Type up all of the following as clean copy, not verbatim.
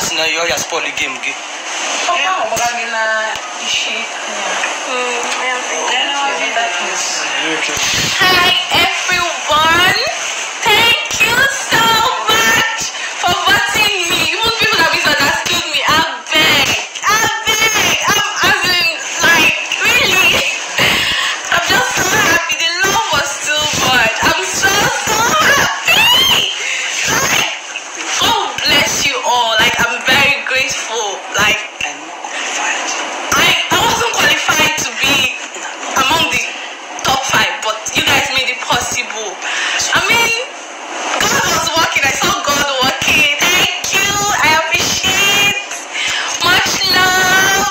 na yo ya spoil game ge. Hi everyone, thank you so much for voting me. Even people that misunderstood me, I beg, as in, like, really, I'm just so happy. The love was too much. I'm so happy. Like, God bless you all. Like, I'm very grateful. Like, I wasn't qualified to be among the top 5, but you guys made it possible. I mean, God was working. I saw God working. Thank you. I appreciate. Much love.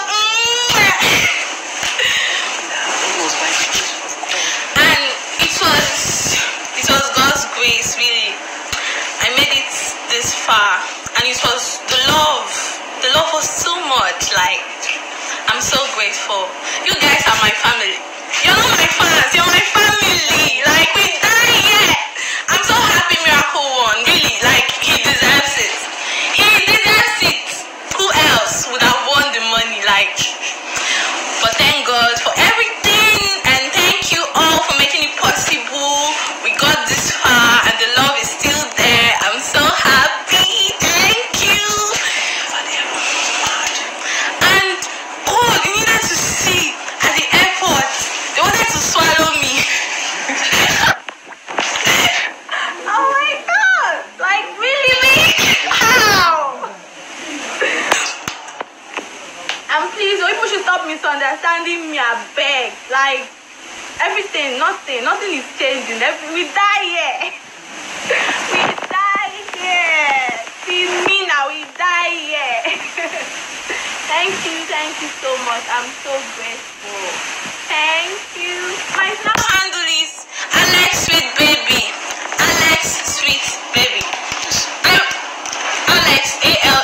And it was God's grace, really. I made it this far, and it was the love. The love was too much. Like, I'm so grateful. You guys are my family. You're not my fans, you're my family. Like, we die yet. I'm so happy Miracle won. Really, like, he deserves it. He deserves it. Who else would have won the money? Like, but thank God for everything, and thank you all for making it possible. We got this far, and the love is still there. I'm so happy. Thank you. And oh, you needed to see at the airport. They wanted to swallow me. Oh my God! Like, really? How? And please, people should stop misunderstanding me, I beg. Like, everything, nothing is changing. We die here. We die here. See me now, we die here. Thank you so much. I'm so grateful. Thank you. My Snap handle is Alex Sweet Baby. Alex Sweet Baby. Alex AL